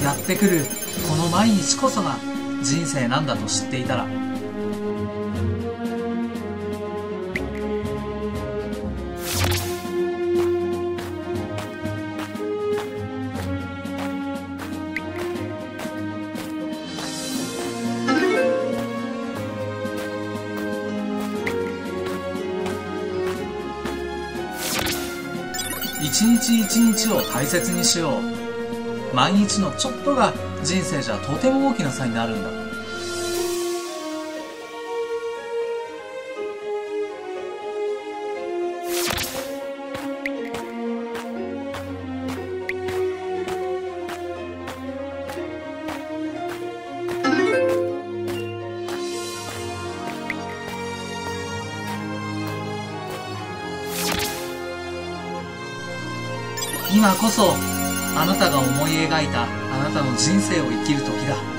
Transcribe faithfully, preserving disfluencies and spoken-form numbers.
やってくるこの毎日こそが人生なんだと知っていたら、一日一日を大切にしよう。毎日のちょっとが人生じゃとても大きな差になるんだ。今こそあなたが思い描いたあなたの人生を生きる時だ。